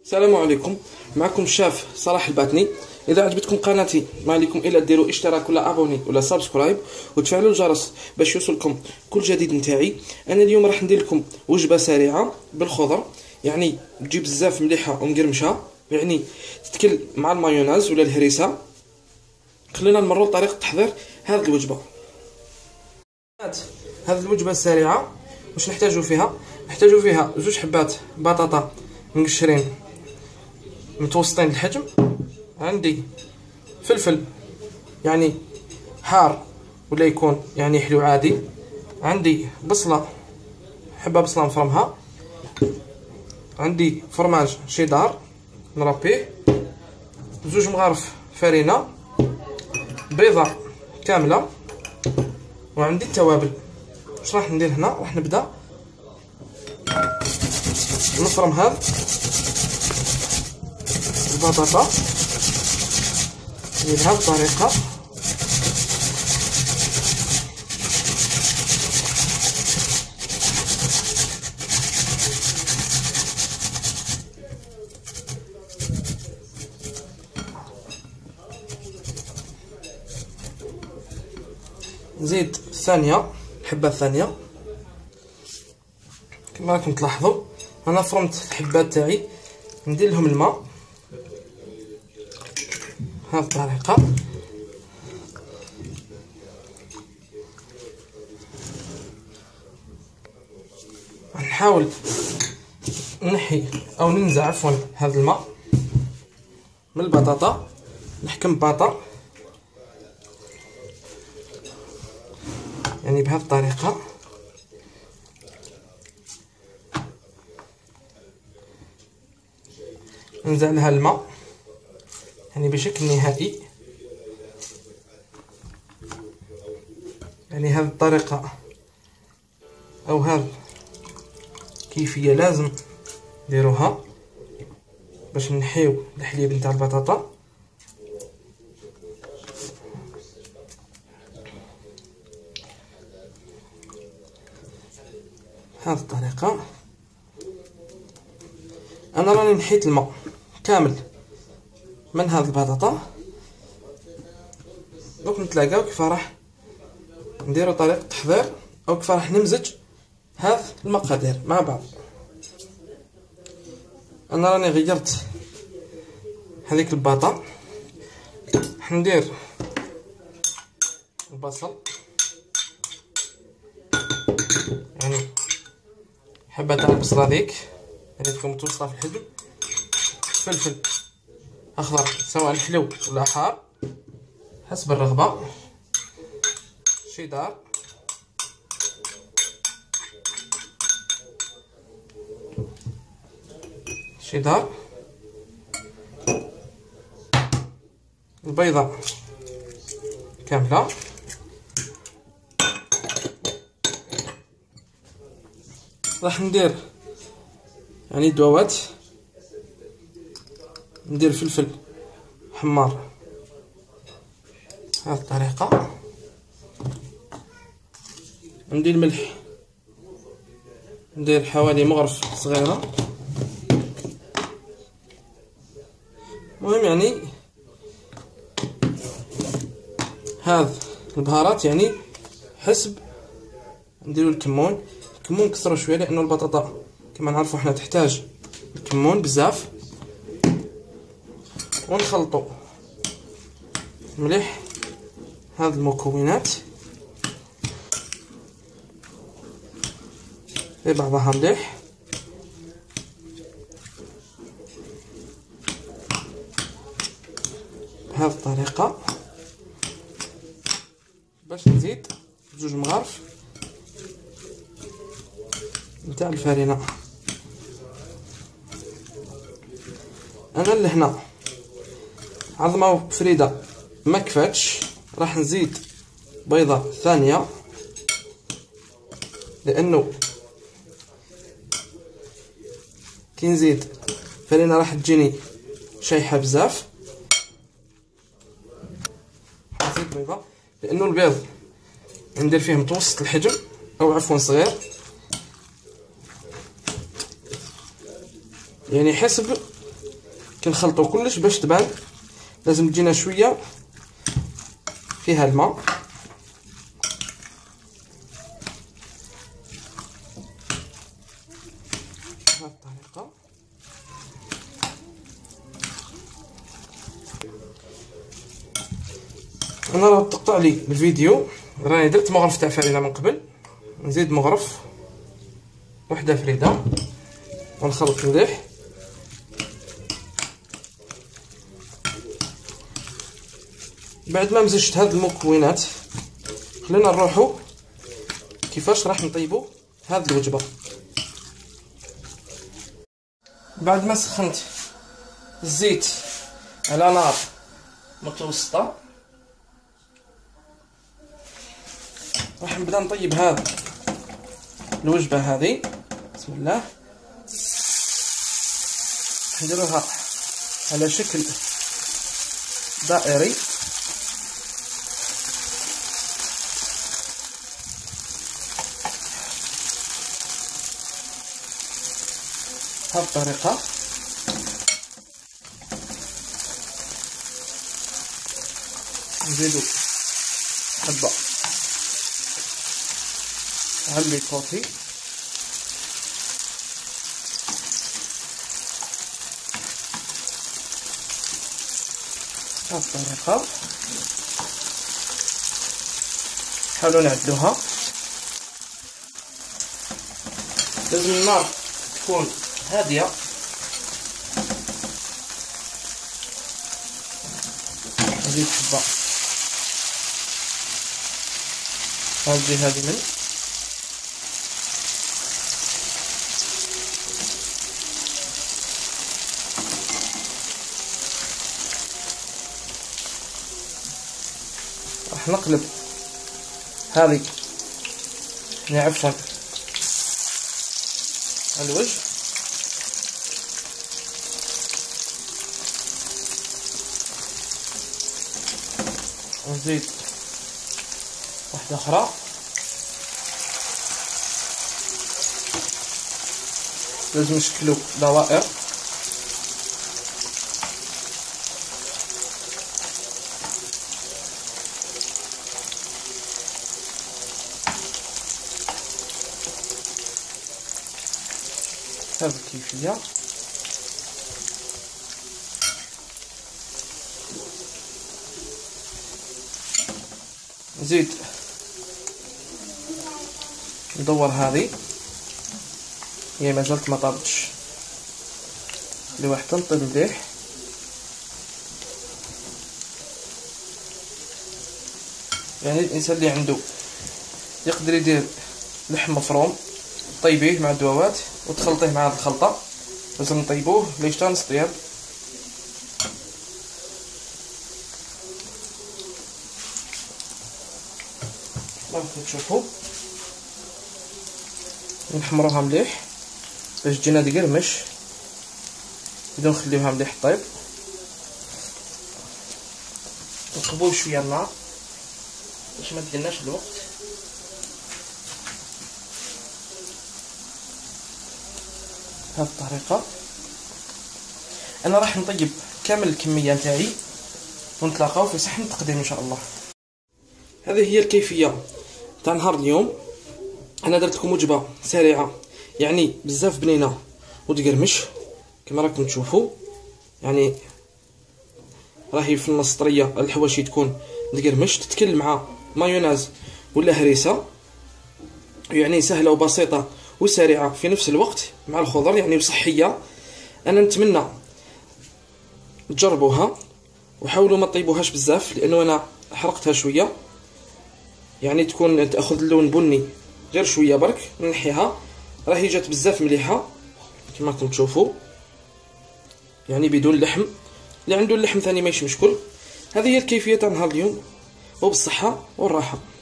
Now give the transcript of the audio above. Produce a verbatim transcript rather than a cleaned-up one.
السلام عليكم، معكم الشاف صلاح الباتني. اذا عجبتكم قناتي ما عليكم الا ديروا اشتراك ولا ابوني ولا سبسكرايب وتفعلوا الجرس باش يوصلكم كل جديد نتاعي. انا اليوم راح ندير لكم وجبه سريعه بالخضر، يعني تجي بزاف مليحه ومقرمشه، يعني تتكل مع المايونيز ولا الهريسه. خلينا نمروا لطريقه تحضير هذه الوجبه. هذه الوجبه السريعه واش نحتاجوا فيها؟ نحتاجوا فيها زوج حبات بطاطا مقشرين متوسطين الحجم، عندي فلفل يعني حار ولا يكون يعني حلو عادي، عندي بصله حبه بصله مفرمها، عندي فرماج شيدار نربيه، زوج مغارف فرينه، بيضه كامله، وعندي التوابل. واش راح ندير هنا؟ راح نبدا نفرم هذا البطاطا بهذه الطريقه. نزيد الثانيه، الحبه الثانيه. كما راكم تلاحظوا انا فرمت الحبات تاعي، ندير لهم الماء بهذه الطريقه. نحاول نحي او ننزع عفوا هذا الماء من البطاطا، نحكم باطا يعني بهذه الطريقه. ننزع لها الماء يعني بشكل نهائي، يعني هذه الطريقة أو هذه كيفية لازم نديروها باش نحيو الحليب نتاع البطاطا. هذه الطريقة. أنا راني نحيت الماء كامل من هذه البطاطا، دوك نتلاقاو كيف راح نديرو طريقة تحضير او كيف راح نمزج هذه المقادير مع بعض. انا راني غيرت هذيك الباطا، راح ندير البصل يعني حبة تاع البصلة هذيك يعني تكون متوسطة في الحجم، فلفل اخضر سواء حلو ولا حار حسب الرغبه، شيدار، شيدار، البيضه كامله، راح ندير يعني دوات، ندير فلفل حمار بهذه الطريقة، ندير الملح، ندير حوالي مغرف صغيرة. المهم يعني هذا البهارات يعني حسب. نديرو الكمون، الكمون كثروا شوية لأنه البطاطا كما نعرفوا احنا تحتاج الكمون بزاف، ونخلطوا مليح هذه المكونات في بعضها مليح. بهذه الطريقة باش نزيد جوج مغارف نتاع الفرينة. انا لهنا عظمه فريده ما كفاتش، راح نزيد بيضه ثانيه لانه كي نزيد فرينه راح تجيني شايحه بزاف. نزيد بيضه لانه البيض ندير فيه متوسط الحجم او عفوا صغير، يعني حسب كنخلطو كلش باش تبان. لازم تجينا شويه فيها الماء. بهذه الطريقه. انا راه تقطع لي الفيديو، راني درت مغرف تاع فريده من قبل، نزيد مغرف وحده فريده ونخلط مليح. بعد ما مزجت هاد المكونات خلينا نروحو كيفاش راح نطيبو هاد الوجبه. بعد ما سخنت الزيت على نار متوسطه راح نبدا نطيب هاد الوجبه هذه. بسم الله. نديروها على شكل دائري. بهذه الطريقه. نزيدو حبه علبة كوفي. بهذه الطريقة نحاولو نعدلوها. لازم النار تكون هادية. نزيد حبة هذه هذه من راح نقلب هذه يعني عفوا الوجه. ونزيد واحدة أخرى. لازم نشكلو دوائر. هذه الكيفية. نزيد ندور هذه هي مازالت ما طابتش، اللي واحد تنطيب مليح. يعني الانسان اللي عنده يقدر يدير لحم مفروم طيبيه مع الدواوات وتخلطيه مع هذه الخلطه. لازم نطيبوه ليش تانس طياب. ممكن تشوفوا نحمروها مليح باش تجينا تقرمش بدون نخليوها مليح طيب. نقبو شويه النار باش ما تديناش الوقت. بهذه الطريقه انا راح نطيب كامل الكميه نتاعي ونتلاقاو في صحن التقديم ان شاء الله. هذه هي الكيفيه تاع نهار اليوم. انا درت لكم وجبه سريعه يعني بزاف بنينه وتقرمش كما راكم تشوفوا. يعني راهي في النص طريه، الحواشي تكون تقرمش، تتكل مع مايونيز ولا هريسه. يعني سهله وبسيطه وسريعه في نفس الوقت مع الخضر يعني وصحيه. انا نتمنى تجربوها وحاولوا ما تطيبوهاش بزاف لانه انا حرقتها شويه. يعني تكون تاخذ اللون بني غير شويه برك. نحيها راهي جات بزاف مليحه كما راكم تشوفوا. يعني بدون لحم، اللي عنده اللحم ثاني ماشي مشكل. هذه هي الكيفيه تاع نهار اليوم وبالصحه والراحه.